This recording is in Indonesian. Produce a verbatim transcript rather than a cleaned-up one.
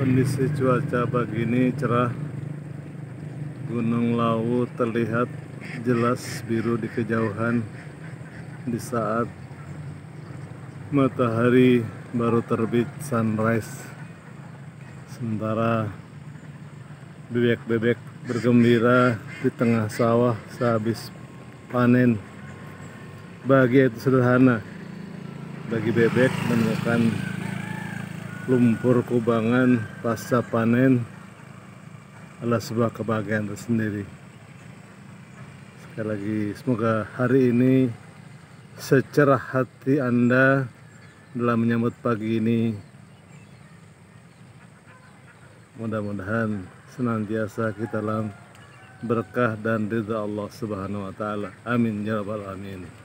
Kondisi cuaca pagi ini cerah. Gunung Lawu terlihat jelas biru di kejauhan di saat matahari baru terbit, sunrise. Sementara bebek-bebek bergembira di tengah sawah sehabis panen. Bahagia itu sederhana. Bagi bebek menemukan lumpur kubangan pasca panen adalah sebuah kebahagiaan tersendiri. Sekali lagi, semoga hari ini secerah hati Anda dalam menyambut pagi ini. Mudah-mudahan senantiasa kita dalam berkah dan ridha Allah Subhanahu wa Ta'ala. Amin ya rabbal alamin.